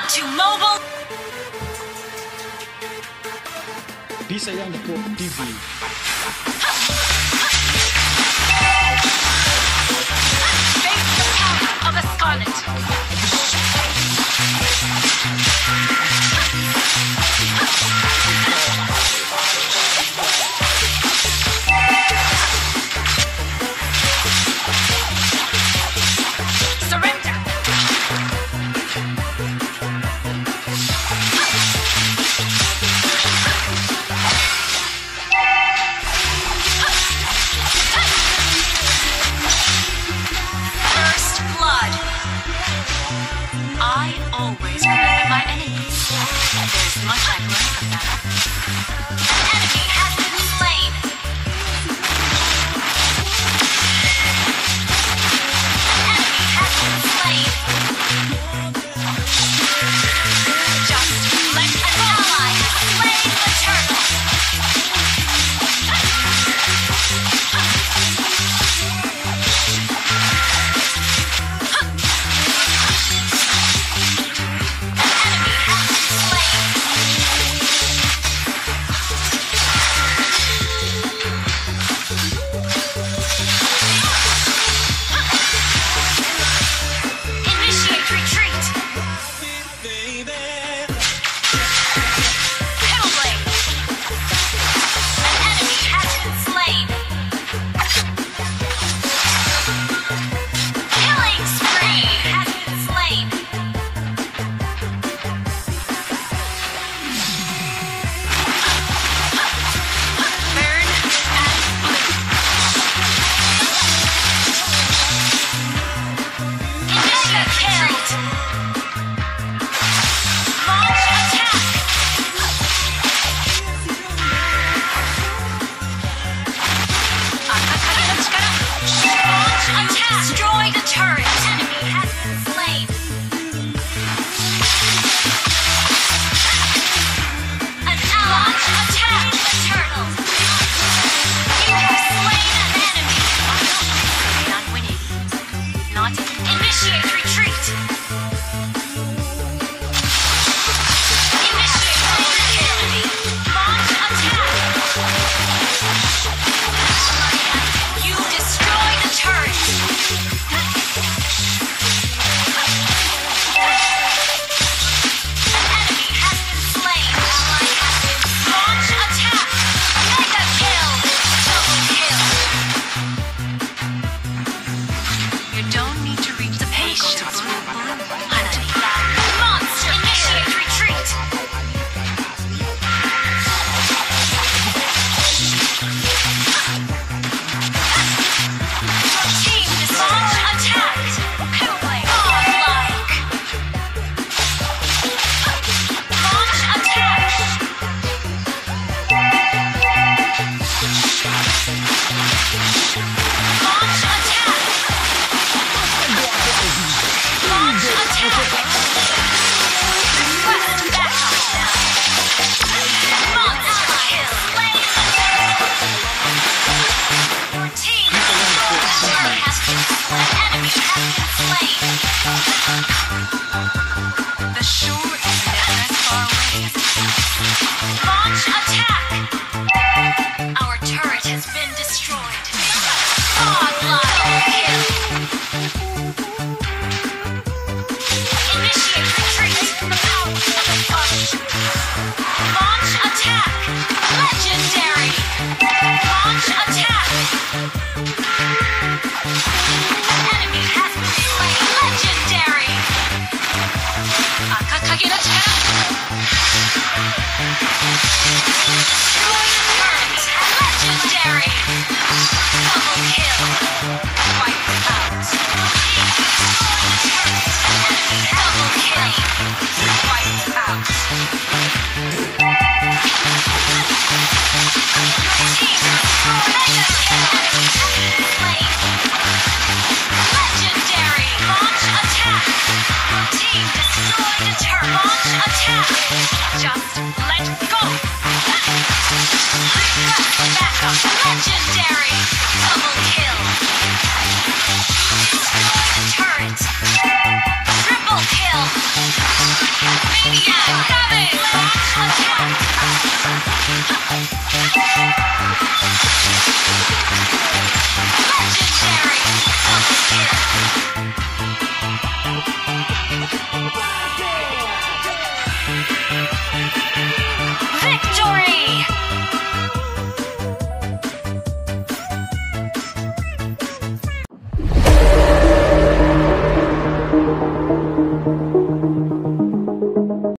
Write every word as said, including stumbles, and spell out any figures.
to mobile. Bisa yan po T V. Face the power of a scarlet. Surrender. First blood. I always remember my enemies. There's much I've learned from them. An enemy has been slain. An enemy has been slain. Just let an ally have slain the turtle. Initiate retreat. Hellblade. An enemy has been slain. Killing spree has been slain. Burn and blue. Initiate retreat.